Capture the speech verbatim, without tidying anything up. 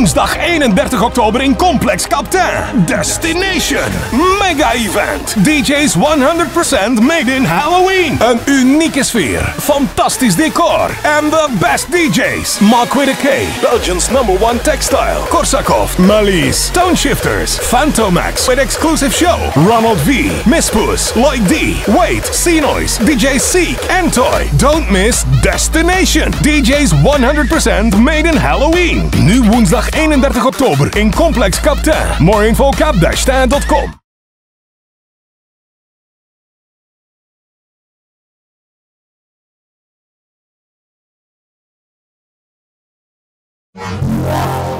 Woensdag eenendertig oktober in Complex Captain. Destination. Mega event. D J's honderd procent made in Halloween. Een unieke sfeer. Fantastisch decor. En the best D J's. Mark with a K. Belgium's number one textile. Korsakov. Malice. Toneshifters. Phantomax. With exclusive show. Ronald V. Miss Puss. Lloyd D. Wait. C-Noise. D J Seek. And Toy. Don't miss Destination. D J's honderd procent made in Halloween. Nu woensdag eenendertig oktober in Complex Captain. More info cap dash stand dot com.